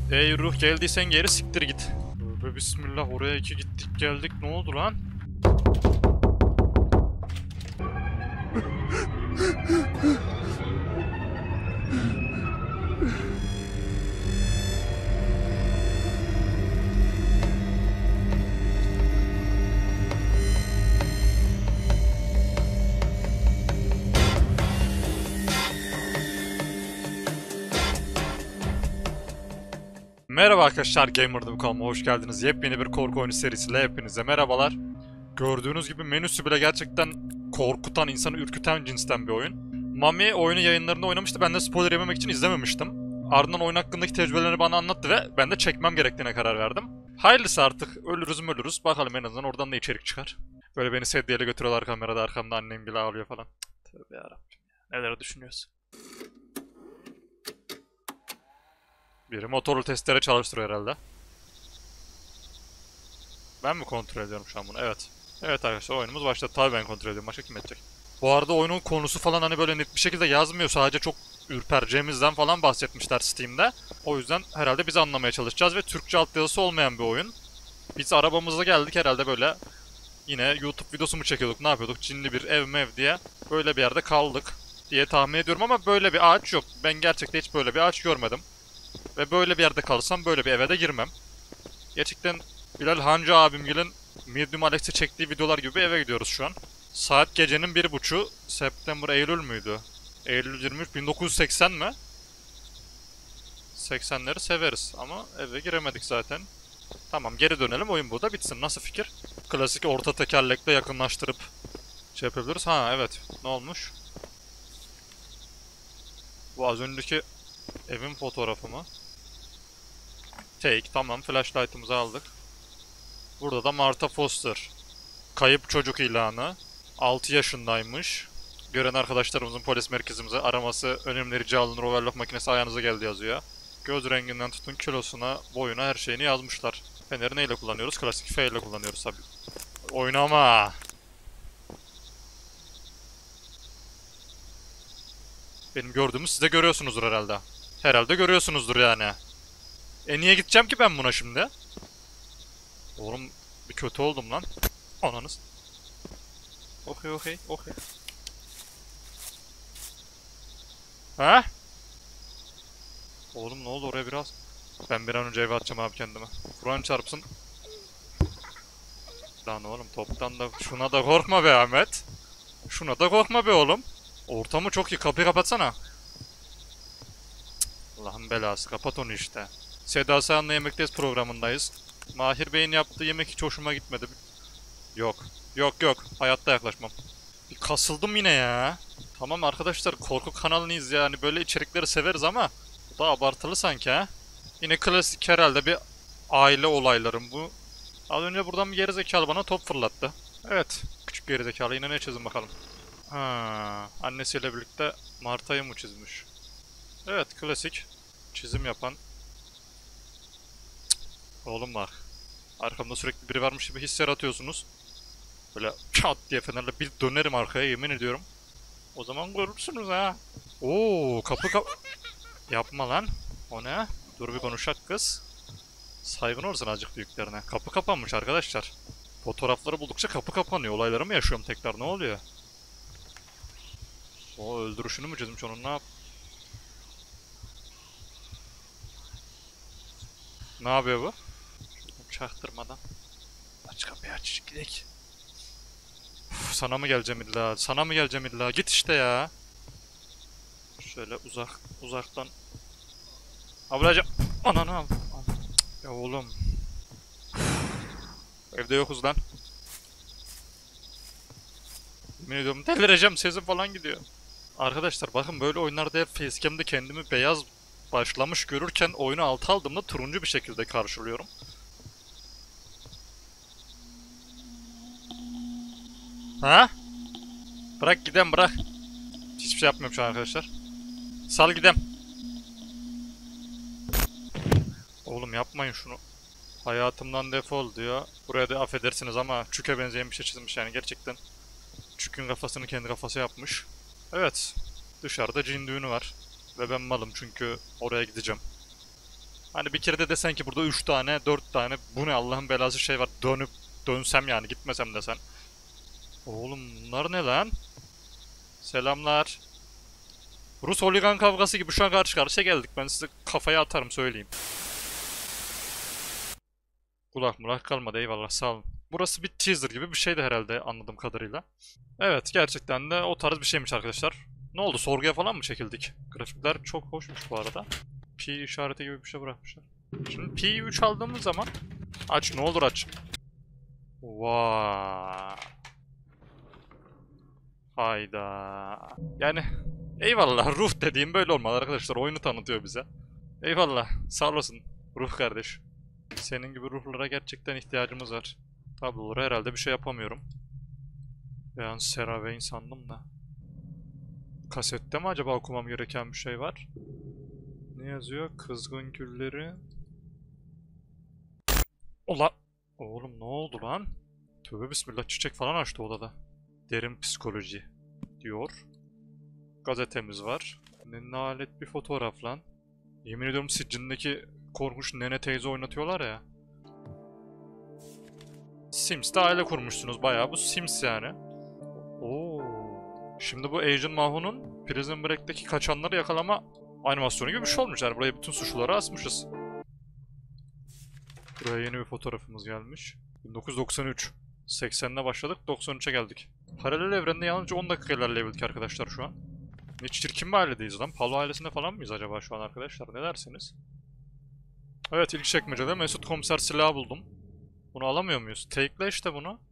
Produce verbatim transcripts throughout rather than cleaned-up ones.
Ey ruh, geldiysen geri siktir git. Tövbe bismillah, oraya iki gittik geldik, ne oldu lan? Merhaba arkadaşlar, Gamer nokta com'a hoş geldiniz. Yepyeni bir korku oyunu serisiyle hepinize merhabalar. Gördüğünüz gibi menüsü bile gerçekten korkutan, insanı ürküten cinsten bir oyun. Mami oyunu yayınlarında oynamıştı, ben de spoiler yememek için izlememiştim. Ardından oyun hakkındaki tecrübelerini bana anlattı ve ben de çekmem gerektiğine karar verdim. Hayırlısı artık, ölürüz mü ölürüz, bakalım en azından oradan da içerik çıkar. Böyle beni sedyeyle götürüyorlar kamerada, arkamda annem bile ağlıyor falan. Tövbe yarabbim ya, neler düşünüyorsun? Biri motorlu testere çalıştırıyor herhalde. Ben mi kontrol ediyorum şu an bunu? Evet. Evet arkadaşlar, oyunumuz başladı. Tabii ben kontrol ediyorum. Başka kim edecek? Bu arada oyunun konusu falan hani böyle net bir şekilde yazmıyor. Sadece çok ürpereceğimizden falan bahsetmişler Steam'de. O yüzden herhalde biz anlamaya çalışacağız ve Türkçe altyazısı olmayan bir oyun. Biz arabamızla geldik herhalde böyle. Yine YouTube videosu mu çekiyorduk, ne yapıyorduk? Cinli bir ev mev diye. Böyle bir yerde kaldık diye tahmin ediyorum ama böyle bir ağaç yok. Ben gerçekten hiç böyle bir ağaç görmedim. Ve böyle bir yerde kalırsam böyle bir eve de girmem. Gerçekten Bilal Hancı abimgilin Medium Alex'e çektiği videolar gibi bir eve gidiyoruz şu an. Saat gecenin bir buçu. September, Eylül müydü? Eylül yirmi üç, bin dokuz yüz seksen mi? seksenleri severiz ama eve giremedik zaten. Tamam, geri dönelim, oyun burada bitsin. Nasıl fikir? Klasik orta tekerlekle yakınlaştırıp şey yapabiliriz. Ha evet, ne olmuş? Bu az önceki evin fotoğrafı mı? Take, tamam, flashlight'ımızı aldık. Burada da Martha Foster. Kayıp çocuk ilanı. altı yaşındaymış. Gören arkadaşlarımızın polis merkezimize araması önemli, rica alınır, overlock makinesi ayağınıza geldi yazıyor. Göz renginden tutun kilosuna, boyuna her şeyini yazmışlar. Feneri neyle kullanıyoruz? Klasik F ile kullanıyoruz tabii. Oynama! Benim gördüğümü siz de görüyorsunuzdur herhalde. Herhalde görüyorsunuzdur yani. E niye gideceğim ki ben buna şimdi? Oğlum bir kötü oldum lan. Ananız. Okey okey okey. Ha? Oğlum ne oldu oraya biraz? Ben bir an önce eve atacağım abi kendime. Kur'an çarpsın. Lan oğlum toptan da şuna da korkma be Ahmet. Şuna da korkma be oğlum. Ortamı çok iyi, kapıyı kapatsana. Cık, Allah'ın belası, kapat onu işte. Seda Sayan'la Yemekteyiz programındayız. Mahir Bey'in yaptığı yemek hiç hoşuma gitmedi. Yok. Yok yok. Hayatta yaklaşmam. Bir kasıldım yine ya. Tamam arkadaşlar, korku kanalınıyız yani, böyle içerikleri severiz ama bu da abartılı sanki ha. Yine klasik herhalde bir aile olaylarım bu. Az önce buradan bir gerizekalı bana top fırlattı. Evet, küçük gerizekalı, yine ne çizim bakalım. Ha, annesiyle birlikte Marta'yı mı çizmiş? Evet, klasik çizim yapan. Cık, oğlum bak. Arkamda sürekli biri varmış gibi his yaratıyorsunuz. Böyle çat diye fenerle bir dönerim arkaya, yemin ediyorum. O zaman görürsünüz ha. Oo, kapı kap... Yapma lan. O ne? Dur bir konuşak kız. Saygın olsun azıcık büyüklerine. Kapı kapanmış arkadaşlar. Fotoğrafları buldukça kapı kapanıyor. Olayları mı yaşıyorum tekrar, ne oluyor? O öldürüşünü mü çizmiş onun, ne yap? Ne yapıyor bu? Çaktırmadan. Aç kapıyı, aç gidelim. Uf, sana mı geleceğim illa? Sana mı geleceğim illa? Git işte ya. Şöyle uzak, uzaktan. Ablacım. Ananı al. Ya oğlum. Evde yokuz lan. Yemin ediyorum delireceğim, sesim falan gidiyor. Arkadaşlar bakın, böyle oyunlarda hep facecam'de kendimi beyaz başlamış görürken oyunu alta aldığımda turuncu bir şekilde karşılıyorum. Ha? Bırak gidem, bırak. Hiçbir şey yapmıyorum şu an arkadaşlar. Sal gidem. Oğlum yapmayın şunu. Hayatımdan defol diyor. Buraya da affedersiniz ama çüke benzeyen bir şey çizmiş yani gerçekten. Çükün kafasını kendi kafası yapmış. Evet. Dışarıda cin düğünü var. Ve ben malım çünkü oraya gideceğim. Hani bir kere de desen ki burada üç tane, dört tane bu ne Allah'ın belası şey var. Dönüp dönsem yani gitmesem desen. Oğlum bunlar ne lan? Selamlar. Rus holigan kavgası gibi şu an karşı karşıya geldik. Ben size kafaya atarım söyleyeyim. Kulak mulak kalmadı eyvallah sağ olun. Burası bir teaser gibi bir şeydi herhalde anladığım kadarıyla. Evet gerçekten de o tarz bir şeymiş arkadaşlar. Ne oldu sorguya falan mı çekildik? Grafikler çok hoşmuş bu arada. Pi işareti gibi bir şey bırakmışlar. Şimdi Pi'yi üç aldığımız zaman aç ne olur aç. Vaa. Hayda. Yani eyvallah ruh dediğim böyle olmalı arkadaşlar. Oyunu tanıtıyor bize. Eyvallah. Sağ olasın ruh kardeş. Senin gibi ruhlara gerçekten ihtiyacımız var. Tablolara herhalde bir şey yapamıyorum. Ben Seraveyn sandım da. Kasette mi acaba okumam gereken bir şey var? Ne yazıyor? Kızgın gülleri. Ola. Oğlum ne oldu lan? Tövbe bismillah çiçek falan açtı odada. Derin psikoloji diyor. Gazetemiz var. Ne nalet bir fotoğraf lan. Yemin ediyorum Siccin'deki korkunç nene teyze oynatıyorlar ya. Sims'te aile kurmuşsunuz bayağı bu Sims yani. Oo. Şimdi bu Agent Maho'nun Prison Break'teki kaçanları yakalama animasyonu gibi bir şey olmuş. Yani buraya bütün suçluları asmışız. Buraya yeni bir fotoğrafımız gelmiş. bin dokuz yüz doksan üç. seksenle başladık, doksan üçe geldik. Paralel evrende yalnızca on dakika ilerleyebildik arkadaşlar şu an. Ne çirkin bir ailedeyiz lan. Palo ailesinde falan mıyız acaba şu an arkadaşlar? Ne dersiniz? Evet ilk çekmecede Mesut Komiser silahı buldum. Bunu alamıyor muyuz? Take'le işte bunu.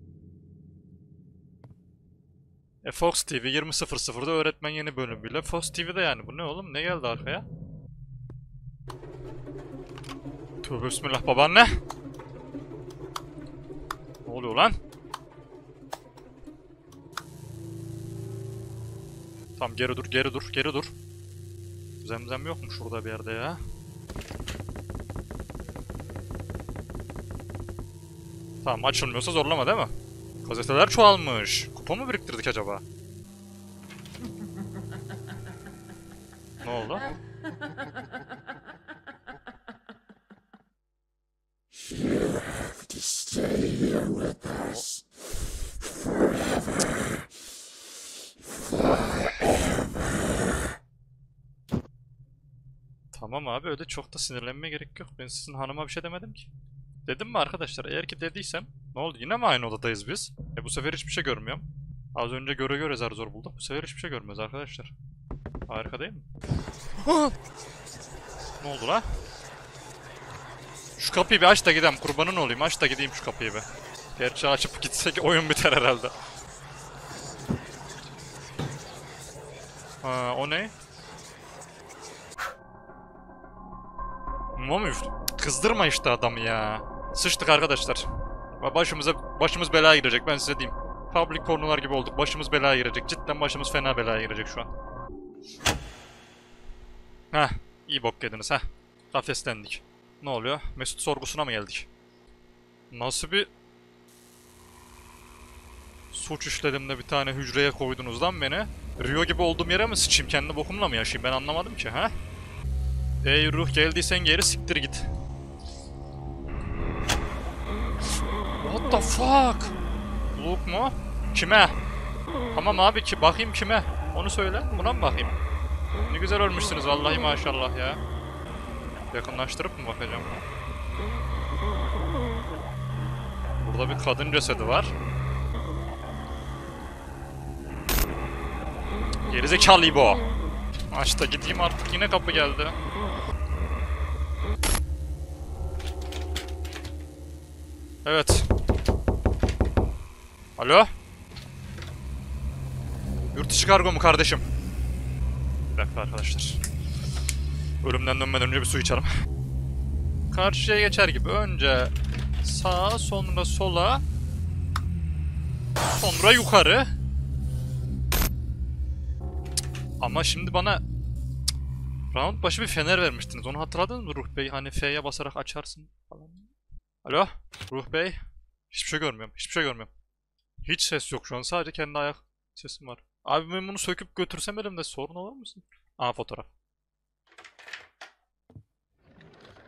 E Fox T V yirmi sıfır sıfırda öğretmen yeni bölümüyle. Fox T V'de yani bu ne oğlum? Ne geldi arkaya? Tövbe bismillah babaanne. Ne oluyor lan? Tamam geri dur, geri dur, geri dur. Zemzem yok mu şurada bir yerde ya? Tamam açılmıyorsa zorlama değil mi? Gazeteler çoğalmış. Kupa mı biriktirdik acaba? Ne oldu? You have to stay here with us forever. Forever. Tamam abi öyle çok da sinirlenmeye gerek yok. Ben sizin hanıma bir şey demedim ki. Dedim mi arkadaşlar? Eğer ki dediysem ne oldu? Yine mi aynı odadayız biz? E bu sefer hiçbir şey görmüyorum. Az önce göre göre zar zor bulduk. Bu sefer hiçbir şey görmüyoruz arkadaşlar. Harika değil mi? Ne oldu la? Şu kapıyı bir aç da gideyim. Kurbanın olayım. Aç da gideyim şu kapıyı bir. Gerçi açıp gitsek oyun biter herhalde. Ha o ne? Mum üf. Kızdırma işte adamı ya. Sıçtık arkadaşlar. Başımıza başımız belaya girecek ben size diyeyim. Public konular gibi olduk. Başımız belaya girecek. Cidden başımız fena belaya girecek şu an. Heh. İyi bok yediniz heh. Kafeslendik. Ne oluyor? Mesut sorgusuna mı geldik? Nasıl bir suç işledim de bir tane hücreye koydunuz lan beni? Rio gibi olduğum yere mi sıçayım? Kendi bokumla mı yaşayayım? Ben anlamadım ki ha? Ey ruh geldiysen geri siktir git. What the fuck? Luke mu? Kime? Tamam abi ki bakayım kime? Onu söyle. Buna mı bakayım? Ne güzel ölmüşsünüz vallahi maşallah ya. Yakınlaştırıp mı bakacağım? Burada bir kadın cesedi var. Gerizekalı bu. Aç da gideyim artık yine kapı geldi. Evet. Alo? Yurt dışı kargo mu kardeşim? Bir dakika arkadaşlar. Ölümden dönmeden önce bir su içerim. Karşıya geçer gibi önce sağa sonra sola sonra yukarı. Ama şimdi bana round başı bir fener vermiştiniz. Onu hatırladınız mı Ruh Bey? Hani F'ye basarak açarsın falan. Alo? Ruh Bey? Hiçbir şey görmüyorum. Hiçbir şey görmüyorum. Hiç ses yok şu an. Sadece kendi ayak sesim var. Abi ben bunu söküp götürsem elimde sorun olur musun? Aa fotoğraf.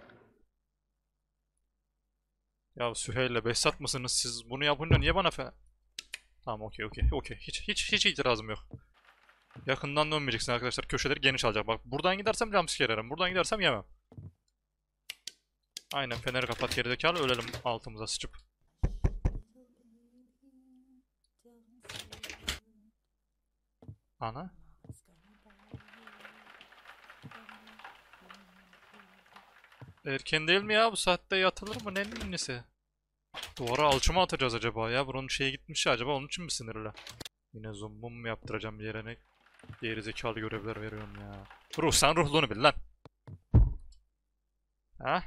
Ya Süheyl'le Behzat mısınız siz? Bunu yapınca niye bana fe... Tamam okey okey okey. Hiç hiç hiç itirazım yok. Yakından dönmeyeceksin arkadaşlar. Köşeleri geniş alacak. Bak buradan gidersem jumpscare yerim. Buradan gidersem yemem. Aynen feneri kapat gerizekalı ölelim altımıza sıçıp. Ana. Erken değil mi ya? Bu saatte yatılır mı? Ne nesi? Duvara alçıma atacağız acaba ya? Buranın şeye gitmiş ya acaba onun için mi sinirli? Yine zoom mum mu yaptıracağım bir yere ne? Geri zekalı görevler veriyorum ya. Ruh sen ruhluğunu bil lan. Ha?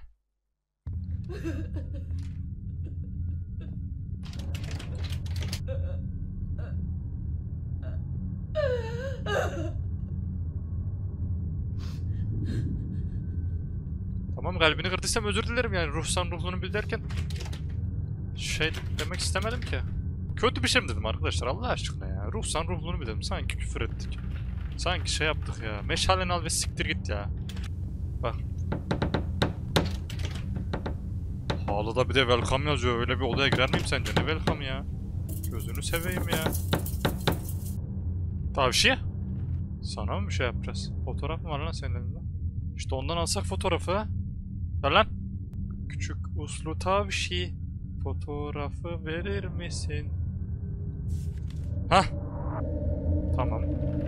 Tamam kalbini kırdıysam özür dilerim yani ruh sen ruhluğunu bil derken şey demek istemedim ki. Kötü bir şey mi dedim arkadaşlar Allah aşkına ya. Ruh sen ruhluğunu bil dedim sanki küfür ettik. Sanki şey yaptık ya. Meşaleni al ve siktir git ya. Bak. Halıda bir de welcome yazıyor. Öyle bir odaya girer miyim sence? Ne welcome ya? Gözünü seveyim ya. Tavşiye. Sana mı bir şey yapacağız? Fotoğraf mı var lan senin elinde? İşte ondan alsak fotoğrafı. Ver lan. Küçük uslu tavşi. Fotoğrafı verir misin? Hah. Tamam.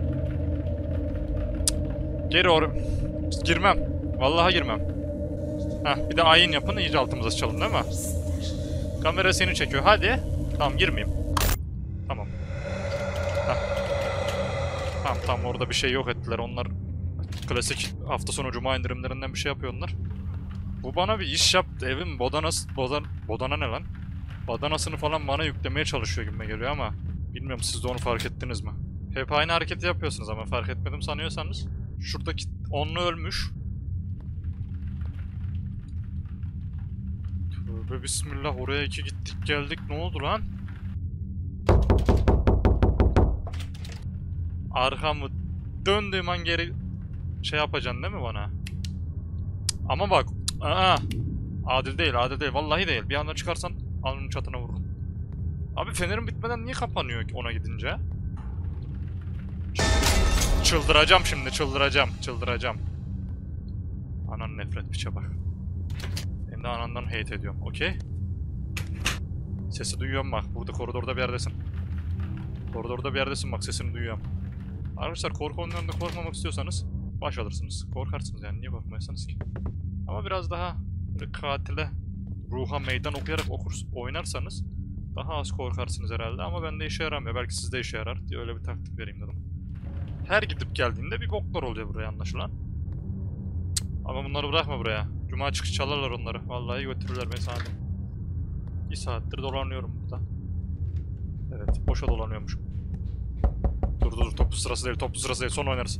Geri or... Girmem. Vallahi girmem. Hah bir de ayin yapın iyice altımıza sıçalım değil mi? Kamera seni çekiyor. Hadi. Tamam girmeyeyim. Tamam. Hah. Tamam tamam orada bir şey yok ettiler. Onlar klasik hafta sonu cuma indirimlerinden bir şey yapıyorlar. Bu bana bir iş yaptı. Evim bodanası... Bodan, bodana ne lan? Badanasını falan bana yüklemeye çalışıyor gibime geliyor ama bilmiyorum siz de onu fark ettiniz mi? Hep aynı hareketi yapıyorsunuz ama fark etmedim sanıyorsanız. Şuradaki onlu ölmüş. Tövbe bismillah oraya iki gittik geldik ne oldu lan? Arkamı döndüğüm an geri şey yapacaksın değil mi bana? Ama bak aa, adil değil adil değil vallahi değil bir anda çıkarsan alnının çatına vururum. Abi fenerim bitmeden niye kapanıyor ona gidince? Çıldıracağım şimdi çıldıracağım çıldıracağım. Anan nefret piçe bak. Hem de anandan hate ediyorum okey. Sesi duyuyorum bak burada koridorda bir yerdesin. Koridorda bir yerdesin bak sesini duyuyorum. Arkadaşlar korku oyunlarında korkmamak istiyorsanız baş alırsınız. Korkarsınız yani niye korkmayasınız ki? Ama biraz daha böyle katile ruha meydan okuyarak okursun, oynarsanız daha az korkarsınız herhalde ama bende işe yaramıyor. Belki sizde işe yarar diye öyle bir taktik vereyim dedim. Her gidip geldiğinde bir boklar oluyor buraya anlaşılan. Ama bunları bırakma buraya. Cuma çıkış çalarlar onları. Vallahi götürürler beni sana. Bir saattir dolanıyorum burada. Evet boşa dolanıyormuşum. Dur dur toplu sırası değil toplu sırası değil son oynarız.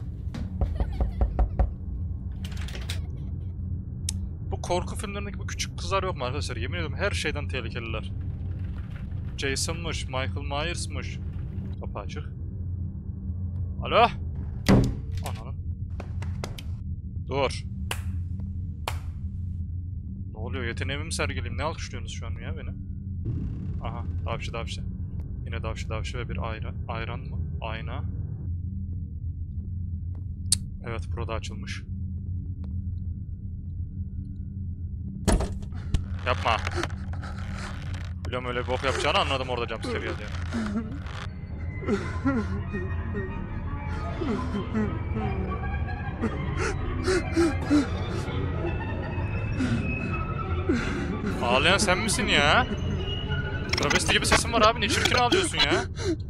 Bu korku filmlerindeki bu küçük kızlar yok mu arkadaşlar? Yemin ediyorum her şeyden tehlikeliler. Jason'mış, Michael Myers'mış. Kapı açık. Alo? Ananın. Dur. Ne oluyor? Yeteneğimi mi sergileyim? Ne alkışlıyorsunuz şu an ya beni? Aha, davşı davşı. Yine davşı davşı ve bir ayran. Ayran mı? Ayna. Evet, burada açılmış. Yapma. Biliyorum öyle bir bok yapacağını anladım orada jumpscare geldi yani. Ağlayan sen misin ya? Travesti gibi sesin var abi ne çirkin ağlıyorsun ya?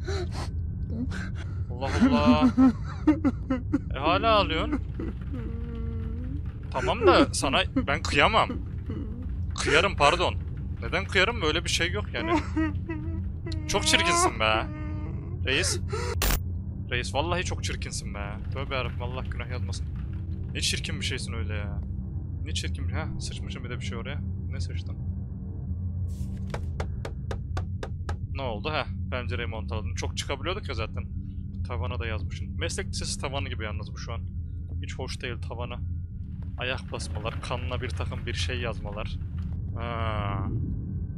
Allah Allah. E hala ağlıyorsun. Tamam da sana ben kıyamam. Kıyarım pardon. Neden kıyarım böyle bir şey yok yani. Çok çirkinsin be. Reis. Reis vallahi çok çirkinsin be. Tövbe yarabbim Allah günah yazmasın. Ne çirkin bir şeysin öyle ya. Ne çirkin bir... Heh sıçmışım bir de bir şey oraya. Ne sıçtın? Ne oldu? Heh pencereyi montaladım. Çok çıkabiliyorduk ya zaten. Tavana da yazmışsın. Meslek lisesi tavanı gibi yalnız bu şu an. Hiç hoş değil tavana. Ayak basmalar, kanına bir takım bir şey yazmalar. Ha.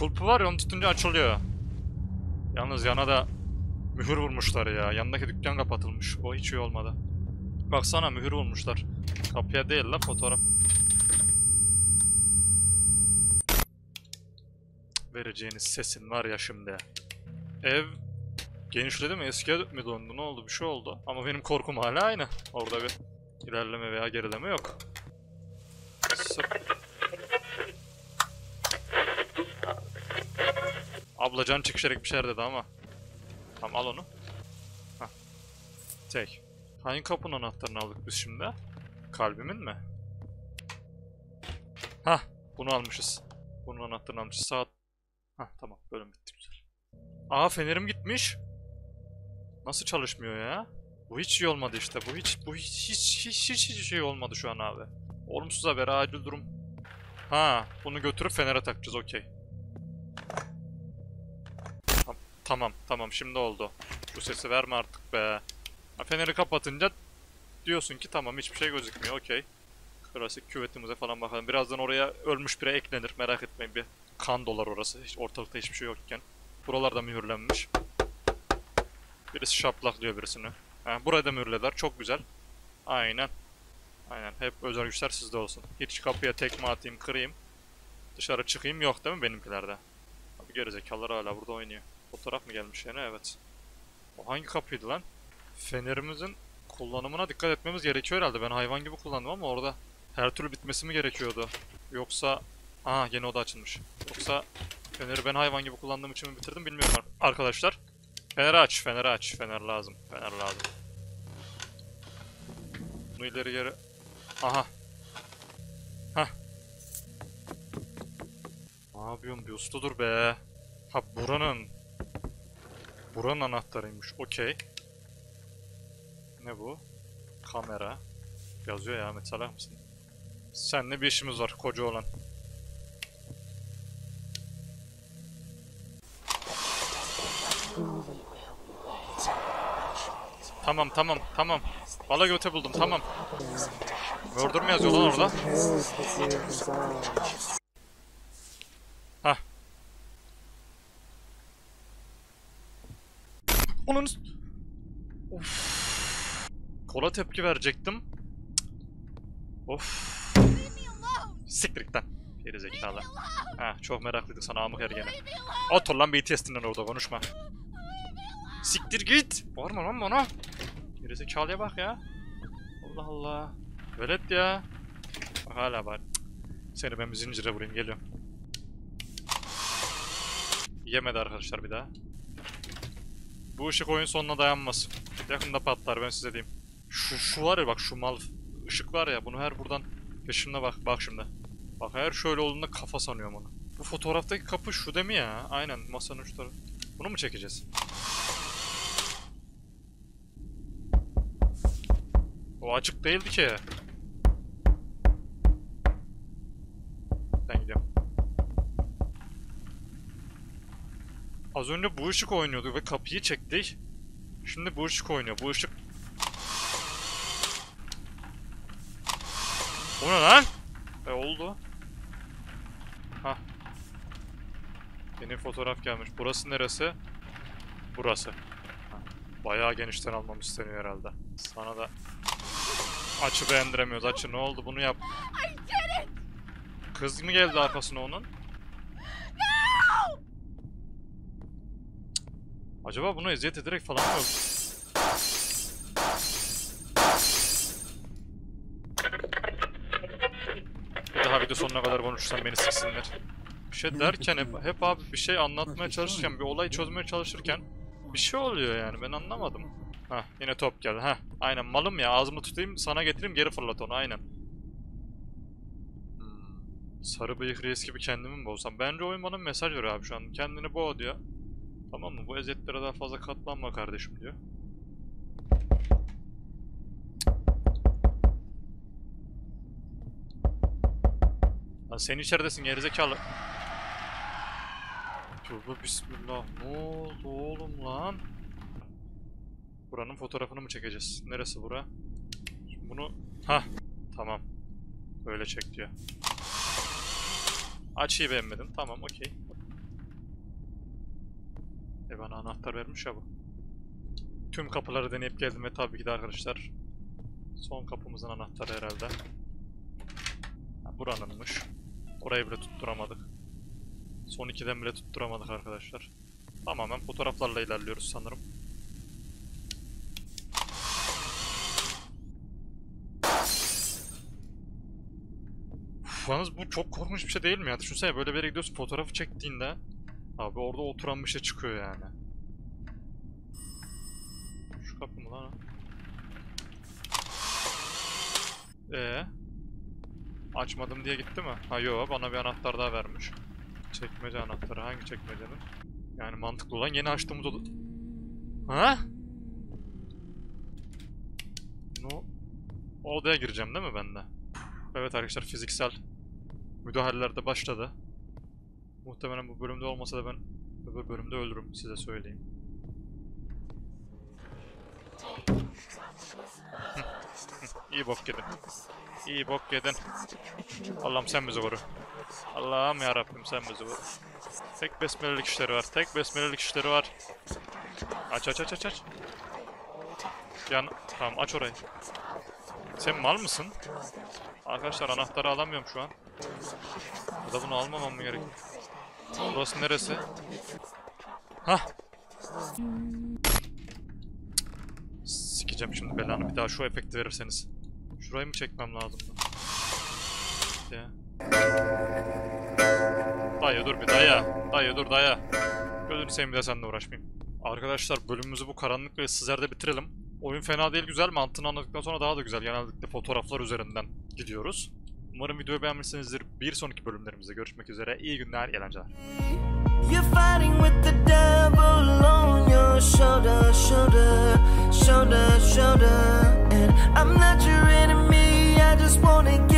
kulpu var ya, onu tutunca açılıyor. Yalnız yana da mühür vurmuşlar ya. Yanındaki dükkan kapatılmış. O hiç iyi olmadı. Baksana mühür vurmuşlar. Kapıya değil la, fotoğraf. Vereceğiniz sesin var ya şimdi. Ev genişledi mi? Eskiye mi döndü? Ne oldu? Bir şey oldu. Ama benim korkum hala aynı. Orada bir ilerleme veya gerileme yok. Sırf... Abla can çıkışarak bir şeyler dedi ama. Tamam, al onu. Hah. Tek. Hangi kapının anahtarını aldık biz şimdi? Kalbimin mi? Hah. Bunu almışız. Bunun anahtarını almışız. Saat... Hah, tamam. Bölüm bitti, güzel. Aa, fenerim gitmiş. Nasıl çalışmıyor ya? Bu hiç iyi olmadı işte. Bu hiç bu hiç hiç hiç hiç, hiç şey olmadı şu an abi. Olumsuz haber, acil durum. Ha, bunu götürüp fenere takacağız, okey. Tamam, tamam, tamam, şimdi oldu. Şu sesi verme artık be. Ha, feneri kapatınca diyorsun ki tamam, hiçbir şey gözükmüyor, okey. Klasik küvetimize falan bakalım. Birazdan oraya ölmüş biri eklenir, merak etmeyin, bir kan dolar orası. Hiç, ortalıkta hiçbir şey yokken. Buralarda mühürlenmiş. Birisi şaplaklıyor birisini. Ha, buraya da mühürlediler. Çok güzel. Aynen. Aynen. Hep özel güçler sizde olsun. Hiç kapıya tekme atayım, kırayım. Dışarı çıkayım yok değil mi benimkilerde? Abi gerizekalılar hala burada oynuyor. Fotoğraf mı gelmiş yani? Evet. O hangi kapıydı lan? Fenerimizin kullanımına dikkat etmemiz gerekiyor herhalde. Ben hayvan gibi kullandım ama orada her türlü bitmesi mi gerekiyordu? Yoksa... Aha, yeni oda açılmış. Yoksa feneri ben hayvan gibi kullandığım için mi bitirdim bilmiyorum arkadaşlar. Feneri aç, feneri aç. Fener lazım, fener lazım. Bunu ileri geri... Aha. Hah. Ne yapıyorsun? Bir usta dur be. Ha, buranın... Buranın anahtarıymış. Okey. Ne bu? Kamera. Yazıyor ya, Ahmet, salak mısın? Seninle bir işimiz var, koca olan. Tamam, tamam, tamam. Bala göte buldum, tamam. Murder mı yazıyor lan orada? Hah. Onun... Of. Kola tepki verecektim. Of. Siktirikten. Geri zekalı. Ha, çok meraklıydık sana amık ergene. Otur lan, B T S'tinden orada konuşma. Siktir git. Var mı lan bana? Geri zekalıya bak ya. Allah Allah. Velet ya. Bak hala var. Seni ben bir zincire vurayım, geliyorum. Yemedi arkadaşlar bir daha. Bu ışık oyun sonuna dayanmaz. Yakında patlar, ben size diyeyim. Şu, şu var ya bak, şu mal ışık var ya, bunu her buradan peşimde bak, bak şimdi. Bak, her şöyle olduğunda kafa sanıyorum onu. Bu fotoğraftaki kapı şu değil mi ya? Aynen, masanın şu tarafı. Bunu mu çekeceğiz? O açık değildi ki. Ben gidiyorum. Az önce bu ışık oynuyordu ve kapıyı çektik. Şimdi bu ışık oynuyor. Bu ışık... Bu ne lan? E oldu. Hah. Yeni fotoğraf gelmiş. Burası neresi? Burası. Hah. Bayağı genişten almam isteniyor herhalde. Sana da... Açı beğendiremiyoruz. Açı ne oldu? Bunu yap. Kız mı geldi arkasına onun? Acaba bunu eziyet ederek falan mı öldü? Bir daha video sonuna kadar konuşursam beni siksinler. Bir şey derken hep, hep abi bir şey anlatmaya çalışırken, bir olay çözmeye çalışırken bir şey oluyor yani, ben anlamadım. Hah, yine top geldi. Hah, aynen, malım ya, ağzımı tutayım sana getireyim, geri fırlat onu, aynen. Hmm. Sarı bıyık reis gibi kendimi mi boğsam? Bence oyun bana mesaj veriyor abi şu an. Kendini boğ diyor. Tamam mı? Bu eziyetlere daha fazla katlanma kardeşim diyor. Lan sen içeridesin gerizekalı. Tövbe bismillah. Ne oldu oğlum lan? Buranın fotoğrafını mı çekeceğiz? Neresi bura? Şimdi bunu... Hah. Tamam. Böyle çek diyor. Açıyı beğenmedim. Tamam, okey. E bana anahtar vermiş ya bu. Tüm kapıları deneyip geldim ve tabii ki de arkadaşlar son kapımızın anahtarı herhalde. Ha, buranınmış. Orayı bile tutturamadık. Son ikiden bile tutturamadık arkadaşlar. Tamamen fotoğraflarla ilerliyoruz sanırım. Uf, yalnız bu çok korkunç bir şey değil mi ya? Düşünsene böyle bir yere gidiyorsun, fotoğrafı çektiğinde abi orada oturan bir şey çıkıyor yani. Şu kapı mı lan? Ee, açmadım diye gitti mi? Ha yo, bana bir anahtar daha vermiş. Çekmece anahtarı. Hangi çekmecenin? Yani mantıklı olan yeni açtığımız oda... Ha? No. O odaya gireceğim değil mi ben de? Evet arkadaşlar, fiziksel müdahaleler de başladı. Muhtemelen bu bölümde olmasa da ben öbür bölümde ölürüm, size söyleyeyim. İyi bok yedin. İyi bok yedin. Allah'ım sen bizi koru. Allah'ım yarabbim sen bizi koru. Tek besmelelik işleri var. Tek besmelelik işleri var. Aç aç aç aç aç. Yan, tamam aç orayı. Sen mal mısın? Arkadaşlar anahtarı alamıyorum şu an. Ya da bunu almamam mı gerek? Burası neresi? Hah. Sikeceğim şimdi belanı, bir daha şu efekti verirseniz. Şurayı mı çekmem lazımdı? Ya. Dayı dur bir dayı. Dayı dur dayı. Gözünü seveyim, bir de seninle uğraşmayayım. Arkadaşlar bölümümüzü bu karanlık ve ıssız yerde bitirelim. Oyun fena değil, güzel. Mantığını anladıktan sonra daha da güzel. Genellikle fotoğraflar üzerinden gidiyoruz. Umarım videoyu beğenmişsinizdir. Bir sonraki bölümlerimizde görüşmek üzere. İyi günler, eğlenceler. You're fighting with the devil on your shoulder, shoulder, shoulder, shoulder. And I'm not your enemy, I just wanna